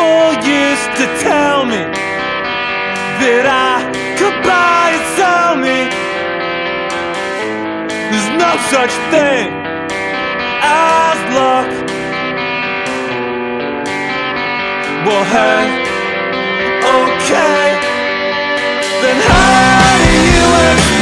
People used to tell me that I could buy and sell me. There's no such thing as luck. Well, hey, okay, then how do you expect